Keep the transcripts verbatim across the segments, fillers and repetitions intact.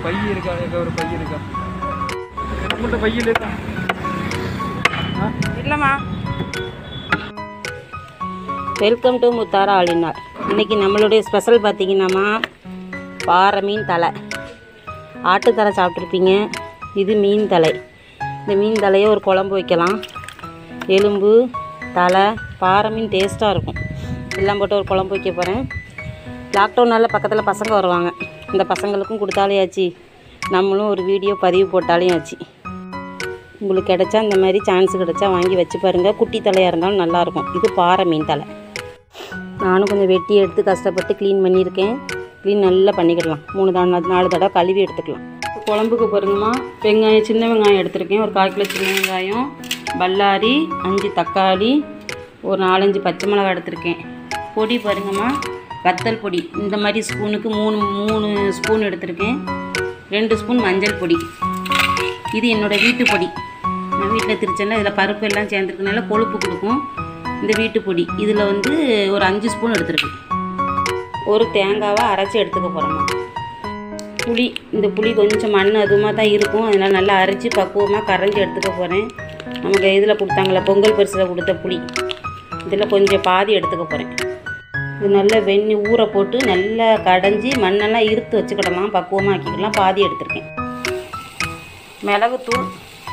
By இருக்கா ஒரு by இருக்கா நம்மகிட்ட பையில் இருக்கா இல்லைம்மா. வெல்கம் டு முத்தாரா ஆலினார். இன்றைக்கி நம்மளுடைய ஸ்பெஷல் பார்த்திங்கன்னாம்மா பாறை மீன் தலை. ஆட்டுத்தலை சாப்பிட்ருப்பீங்க, இது மீன் தலை. இந்த மீன் தலையை ஒரு குழம்பு வைக்கலாம். எலும்பு தலை பாறை மீன் டேஸ்ட்டாக இருக்கும். எல்லாம் போட்டு ஒரு குழம்பு வைக்க போகிறேன். லாக்டவுனால் பக்கத்தில் பசங்க வருவாங்க. இந்த பசங்களுக்கும் கொடுத்தாலே ஆச்சு, நம்மளும் ஒரு வீடியோ பதிவு போட்டாலே ஆச்சு. உங்களுக்கு கிடச்சா இந்த மாதிரி சான்ஸ் கிடச்சா வாங்கி வச்சு பாருங்கள். குட்டி தலையாக இருந்தாலும் நல்லாயிருக்கும். இது பாறை மீன் தலை. நானும் கொஞ்சம் வெட்டி எடுத்து கஷ்டப்பட்டு க்ளீன் பண்ணியிருக்கேன். க்ளீன் நல்லா பண்ணிக்கிடலாம். மூணு தடவை நாலு தடவை கழுவி எடுத்துக்கலாம். குழம்புக்கு பாருங்கம்மா, வெங்காயம் சின்ன வெங்காயம் எடுத்துருக்கேன். ஒரு கால் கிலோ சின்ன வெங்காயம், பல்லாரி, அஞ்சு தக்காளி, ஒரு நாலஞ்சு பச்சை மிளகாய் எடுத்துருக்கேன். பொடி பாருங்கம்மா, வத்தல் பொடி இந்த மாதிரி ஸ்பூனுக்கு மூணு மூணு ஸ்பூன் எடுத்துருக்கேன். ரெண்டு ஸ்பூன் மஞ்சள் பொடி. இது என்னோடய வீட்டு பொடி. நான் வீட்டில் திரிச்சேன்னா இதில் பருப்பு எல்லாம் சேர்ந்துருக்கனால கொழுப்பு கொடுக்கும். இந்த வீட்டு பொடி இதில் வந்து ஒரு அஞ்சு ஸ்பூன் எடுத்துருக்கேன். ஒரு தேங்காவை அரைச்சி எடுத்துக்க போகிறோம்மா. புளி, இந்த புளி கொஞ்சம் மண் அதுமாக தான் இருக்கும். அதனால் நல்லா அரைச்சி பக்குவமாக கரைஞ்சி எடுத்துக்க போகிறேன். நமக்கு இதில் கொடுத்தாங்களே பொங்கல் பரிசில் கொடுத்த புளி, இதில் கொஞ்சம் பாதி எடுத்துக்க போகிறேன். இது நல்லா வெண்ணி ஊற போட்டு நல்லா கடைஞ்சி மண்ணெல்லாம் இருத்து வச்சுக்கிடலாம், பக்குவமாக ஆக்கிக்கலாம். பாதி எடுத்துருக்கேன். மிளகுத்தூள்,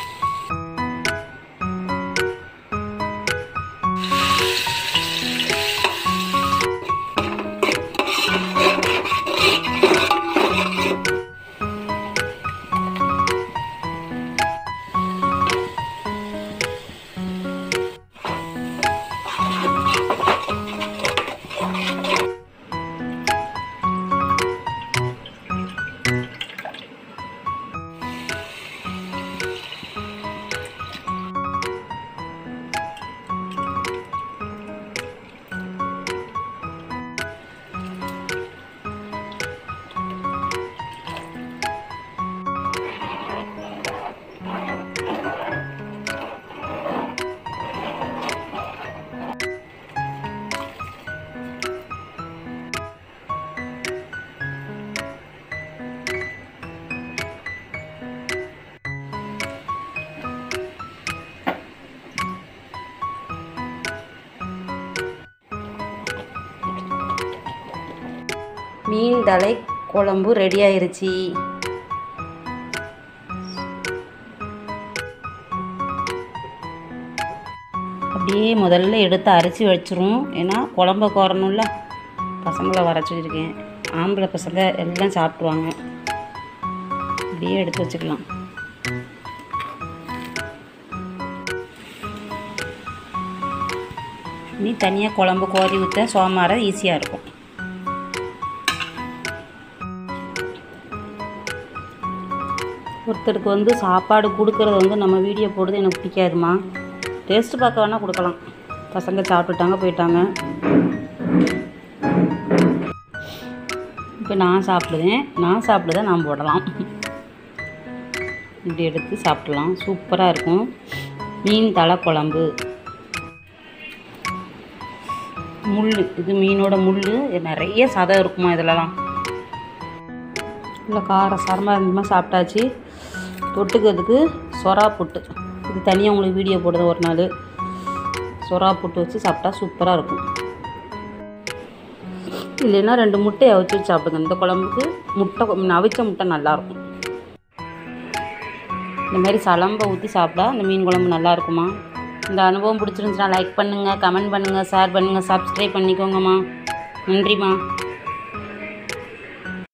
மீன் தலை குழம்பு ரெடி ஆயிருச்சு. அப்படியே முதல்ல எடுத்து அரைச்சி வச்சிரும். ஏன்னா குழம்ப கோரணும்ல, பசங்களை வர சொல்லியிருக்கேன். ஆம்பளை பசங்க எல்லாம் சாப்பிடுவாங்க. அப்படியே எடுத்து வச்சுக்கலாம். நீ தனியாக குழம்பு கோரி ஊற்ற சோமார ஈஸியாக இருக்கும். ஒருத்தருக்கு வந்து சாப்பாடு கொடுக்குறது வந்து நம்ம வீடியோ போடுறது எனக்கு பிடிக்காதுமா. டேஸ்ட்டு பார்க்க வேணால் கொடுக்கலாம். பசங்க சாப்பிட்டுட்டாங்க போயிட்டாங்க. இப்போ நான் சாப்பிடுவேன். நான் சாப்பிடுதான் நான் போடலாம். இப்படி எடுத்து சாப்பிடலாம். சூப்பராக இருக்கும். மீன் தலை குழம்பு. முள், இது மீனோட முள் நிறைய சதை இருக்குமா இதிலலாம். இல்லை கார சாரமாக இருந்தமாக சாப்பிட்டாச்சு. தொட்டுக்கிறதுக்கு சொரா புட்டு, இது தனியாக உங்களுக்கு வீடியோ போடுறது ஒரு நாள். சொரா புட்டு வச்சு சாப்பிட்டா சூப்பராக இருக்கும். இல்லைன்னா ரெண்டு முட்டையை அவிச்சு வச்சு சாப்பிடுங்க. இந்த குழம்புக்கு முட்டை அவிச்ச முட்டை நல்லாயிருக்கும். இந்த மாதிரி சலம்பை ஊற்றி சாப்பிட்டா இந்த மீன் குழம்பு நல்லாயிருக்குமா. இந்த அனுபவம் பிடிச்சிருந்துச்சுன்னா லைக் பண்ணுங்கள், கமெண்ட் பண்ணுங்கள், ஷேர் பண்ணுங்கள், சப்ஸ்கிரைப் பண்ணிக்கோங்கம்மா. நன்றிம்மா.